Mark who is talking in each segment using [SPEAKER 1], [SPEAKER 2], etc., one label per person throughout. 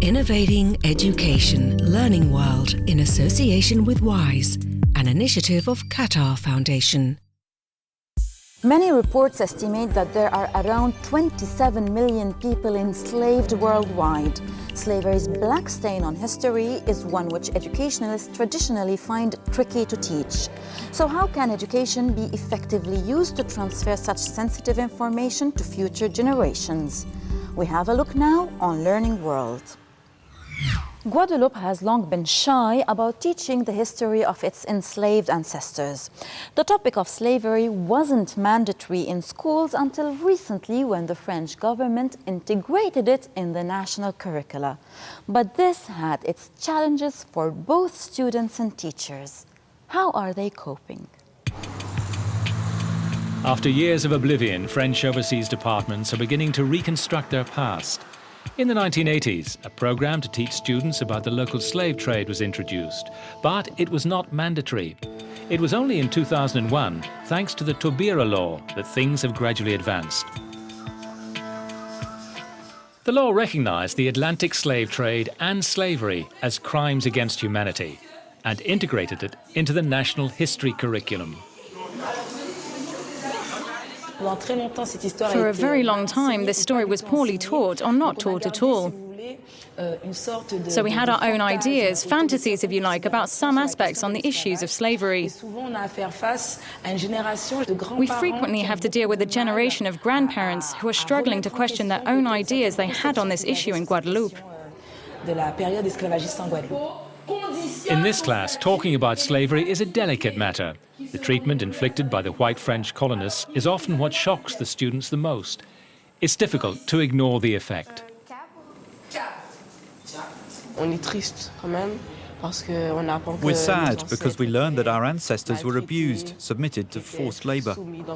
[SPEAKER 1] Innovating Education Learning World in association with WISE, an initiative of Qatar Foundation.
[SPEAKER 2] Many reports estimate that there are around 27 million people enslaved worldwide. Slavery's black stain on history is one which educationalists traditionally find tricky to teach. So how can education be effectively used to transfer such sensitive information to future generations? We have a look now on Learning World. Guadeloupe has long been shy about teaching the history of its enslaved ancestors. The topic of slavery wasn't mandatory in schools until recently, when the French government integrated it in the national curricula. But this had its challenges for both students and teachers. How are they coping?
[SPEAKER 3] After years of oblivion, French overseas departments are beginning to reconstruct their past. In the 1980s, a program to teach students about the local slave trade was introduced, but it was not mandatory. It was only in 2001, thanks to the Taubira law, that things have gradually advanced. The law recognized the Atlantic slave trade and slavery as crimes against humanity and integrated it into the national history curriculum.
[SPEAKER 4] For a very long time, this story was poorly taught or not taught at all. So we had our own ideas, fantasies if you like, about some aspects on the issues of slavery. We frequently have to deal with a generation of grandparents who are struggling to question their own ideas they had on this issue in Guadeloupe.
[SPEAKER 3] In this class, talking about slavery is a delicate matter. The treatment inflicted by the white French colonists is often what shocks the students the most. It's difficult to ignore the effect.
[SPEAKER 5] We're sad because we learned that our ancestors were abused, submitted to forced labor.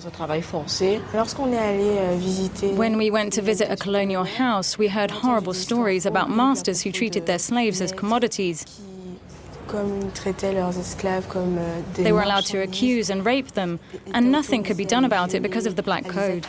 [SPEAKER 4] When we went to visit a colonial house, we heard horrible stories about masters who treated their slaves as commodities. They were allowed to accuse and rape them, and nothing could be done about it because of the Black Code.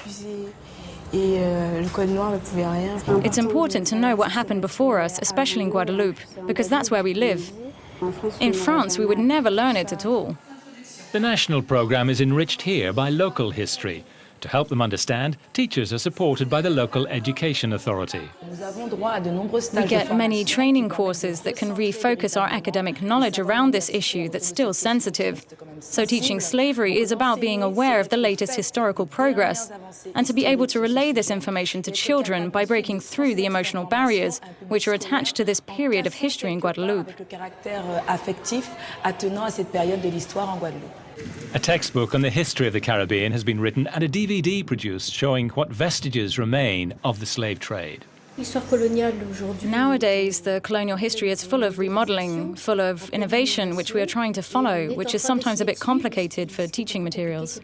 [SPEAKER 4] It's important to know what happened before us, especially in Guadeloupe, because that's where we live. In France, we would never learn it at all.
[SPEAKER 3] The national program is enriched here by local history. To help them understand, teachers are supported by the local education authority.
[SPEAKER 4] We get many training courses that can refocus our academic knowledge around this issue that's still sensitive. So teaching slavery is about being aware of the latest historical progress and to be able to relay this information to children by breaking through the emotional barriers which are attached to this period of history in Guadeloupe.
[SPEAKER 3] A textbook on the history of the Caribbean has been written and a DVD produced showing what vestiges remain of the slave trade.
[SPEAKER 4] Nowadays, the colonial history is full of remodeling, full of innovation, which we are trying to follow, which is sometimes a bit complicated for teaching materials.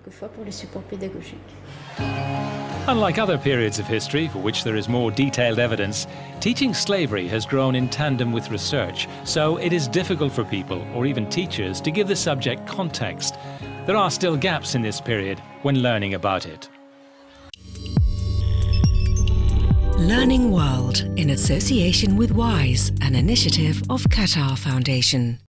[SPEAKER 3] Unlike other periods of history for which there is more detailed evidence, teaching slavery has grown in tandem with research, so it is difficult for people, or even teachers, to give the subject context. There are still gaps in this period when learning about it.
[SPEAKER 1] Learning World in association with WISE, an initiative of Qatar Foundation.